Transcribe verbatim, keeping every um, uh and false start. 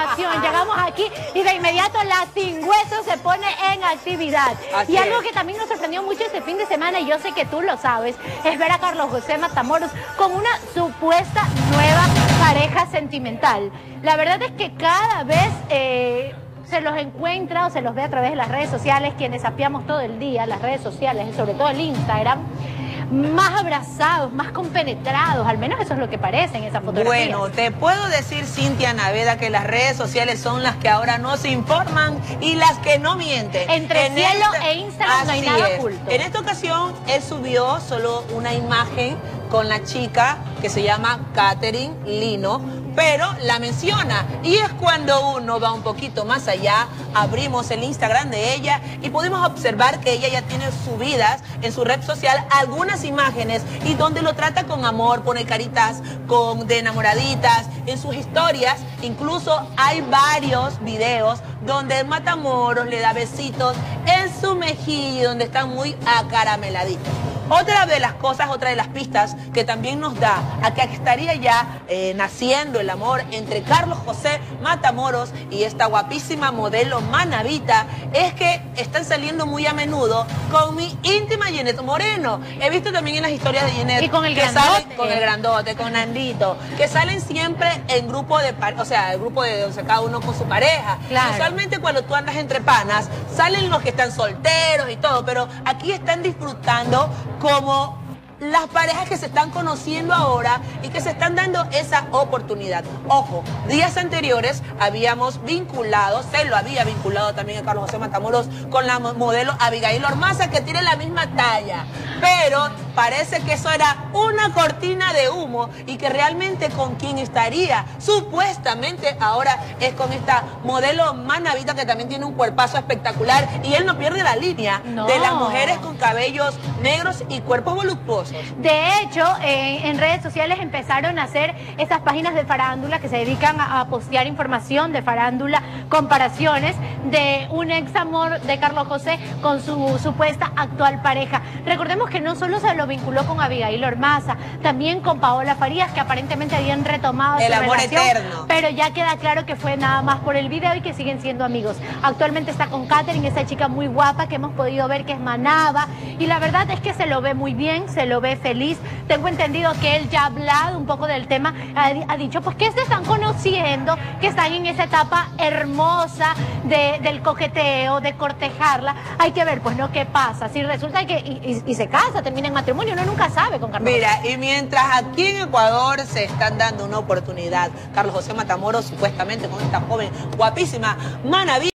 información. Llegamos aquí y de inmediato la Sin Hueso se pone en actividad. Así y algo es. que también nos sorprendió mucho este fin de semana, y yo sé que tú lo sabes, es ver a Carlos José Matamoros con una supuesta nueva pareja sentimental. La verdad es que cada vez eh, se los encuentra o se los ve a través de las redes sociales, quienes apiamos todo el día, las redes sociales, y sobre todo el Instagram, más abrazados, más compenetrados, al menos eso es lo que parece en esa fotografía. Bueno, te puedo decir, Cintia Naveda, que las redes sociales son las que ahora nos informan y las que no mienten. Entre en cielo esta... e Instagram no hay Así nada es. oculto. En esta ocasión, él subió solo una imagen con la chica que se llama Catherine Lino, pero la menciona. Y es cuando uno va un poquito más allá, abrimos el Instagram de ella y podemos observar que ella ya tiene subidas en su red social algunas imágenes y donde lo trata con amor, pone caritas con, de enamoraditas en sus historias. Incluso hay varios videos donde Matamoros le da besitos en su mejilla, donde están muy acarameladitos. Otra de las cosas, otra de las pistas que también nos da a que estaría ya eh, naciendo el amor entre Carlos José Matamoros y esta guapísima modelo Manavita es que están saliendo muy a menudo con mi íntima Jeanette Moreno. He visto también en las historias de Jeanette y con el que grandote. salen con el grandote, con Nandito, que salen siempre en grupo de, o sea, el grupo de, o sea, cada uno con su pareja. Claro. Usualmente cuando tú andas entre panas, salen los que están solteros y todo, pero aquí están disfrutando como las parejas que se están conociendo ahora y que se están dando esa oportunidad. Ojo, días anteriores habíamos vinculado, se lo había vinculado también a Carlos José Matamoros con la modelo Abigail Ormaza, que tiene la misma talla, pero parece que eso era una cortina de humo y que realmente con quien estaría supuestamente ahora es con esta modelo Manavita, que también tiene un cuerpazo espectacular y él no pierde la línea no. de las mujeres con cabellos negros y cuerpos voluptuosos. De hecho, eh, en redes sociales empezaron a hacer estas páginas de farándula que se dedican a, a postear información de farándula, comparaciones de un ex amor de Carlos José con su supuesta actual pareja. Recordemos que no solo se lo vinculó con Abigail Ormaza, también con Paola Farías, que aparentemente habían retomado el su amor relación, eterno. pero ya queda claro que fue nada más por el video y que siguen siendo amigos. Actualmente está con Catherine, esa chica muy guapa que hemos podido ver que es Manaba, y la verdad es que se lo ve muy bien, se lo ve feliz. Tengo entendido que él ya ha hablado un poco del tema, ha, ha dicho pues que se están conociendo, que están en esa etapa hermosa de, del coqueteo, de cortejarla. Hay que ver pues no qué pasa, si resulta que y, y, y se casa, termina en matrimonio, uno nunca sabe con Carlos Mira, José. y mientras aquí en Ecuador se están dando una oportunidad, Carlos José Matamoros supuestamente con esta joven guapísima Manavita.